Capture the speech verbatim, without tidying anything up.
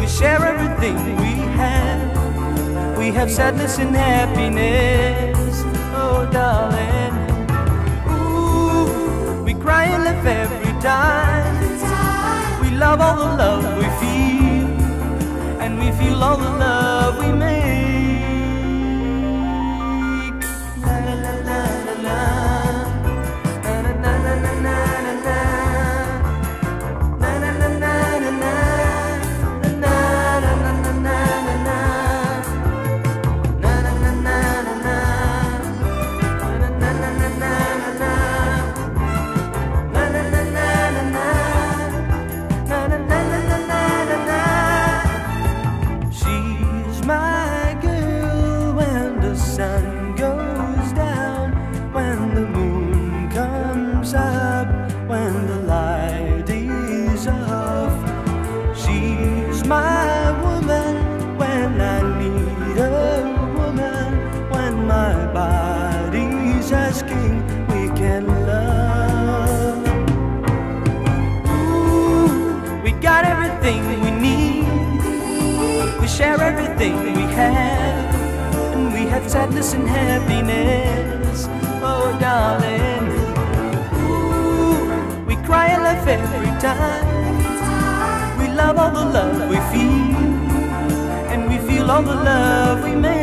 We share everything we have. We have sadness and happiness, oh darling. Ooh, we cry and laugh every time. We love all the love we feel, and we feel all the love we make. La la la la la la. Share everything we have, and we have sadness and happiness, oh darling. Ooh, we cry and laugh every time. We love all the love we feel, and we feel all the love we make.